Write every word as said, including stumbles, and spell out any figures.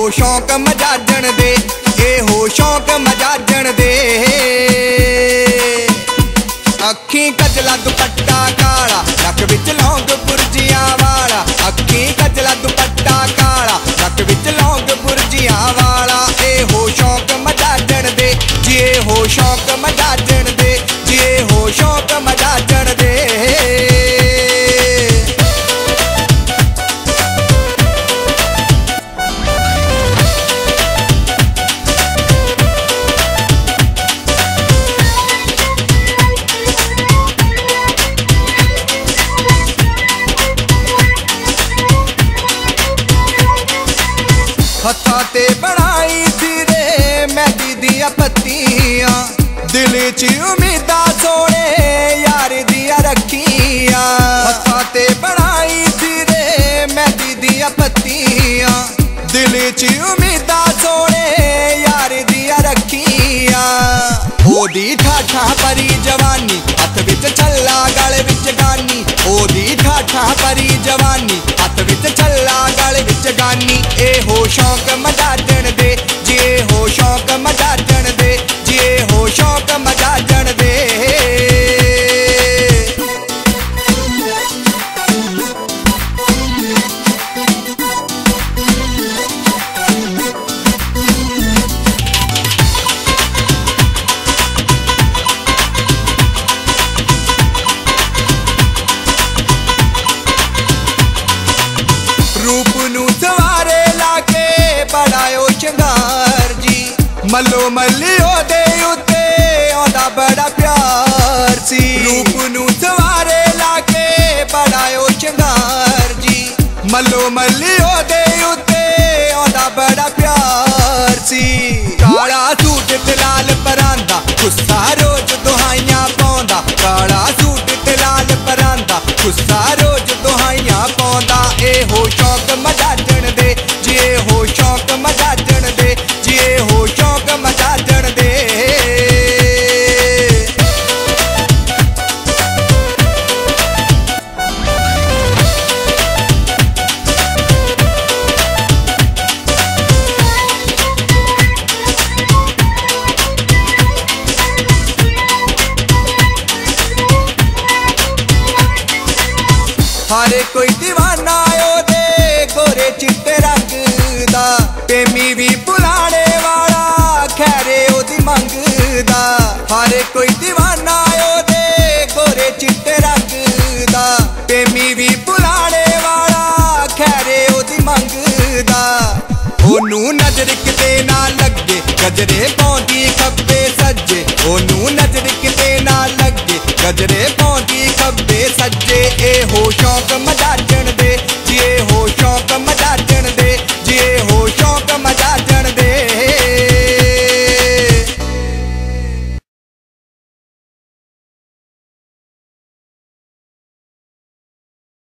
शौक मजाजण दे, ए हो शौक मजाजण दे। अखी कजला दुपट्टा काला, नक विच लौंग बुरजियां वाला। अखी कजला दुपट्टा काला, नक विच लौंग बुरजियां वाला। ए हो शौक मजाजण दे, जी ए हो शौक मजाजण दे, जी ए हो शौक मजाजण दे। हत्था ते बनाई थी रे मैदी दिया पत्तियां, दिल च उम्मीदा सोने यार दिया रखियां। हत्था ते बनाई थी रे मैदी दिया पत्तियां, दिल च उम्मीदा सोने यार दिया रखियां। ओदी ठाठा परी जवानी, हथ विच छल्ला गल विच गानी। ओदी ठाठा परी जवानी, हथ विच छल्ला गल विच गानी। ए हो शौक मजाजण दे, जी ए हो शौक मजाजण दे, जी ए हो शौक मजाजण दे। रूप नू सवारे लाके बड़ायो शंगार जी, मलो मली ओदे उत्ते आंदा बड़ा प्यार सी। रूप नू सवारे लाके बड़ायो शंगार जी, मलो मली ओदे उत्ते आंदा बड़ा प्यार सी। काला सूट ते लाल परांदा, गुस्सा रोज दुहाइयां पाउंदा। काला सूट ते लाल परांदा, गुस्सा रोज दुहाइयां पाउंदा। ए हो शौक मजाजण दे, जी ए हो शौक मजाजण दे, जी ए हो शौक मजाजण दे। हरे कोई दीवाना ओदे गोरे चिट्टे रंग दा, प्रेमी भी भुलाने वाला खैरे ओदी मंगदा। हरे कोई दीवाना ओदे गोरे चिट्टे रंग दा, प्रेमी भी भुलाने वाला खैरे ओदी मंगदा। ओनू नजर किते ना लगे, गजरे पाउंदी खब्बे सज्जे। ओनू नजर किते ना लगे, गजरे पाउंदी खब्बे सज्जे। ए हो शौक मजाजण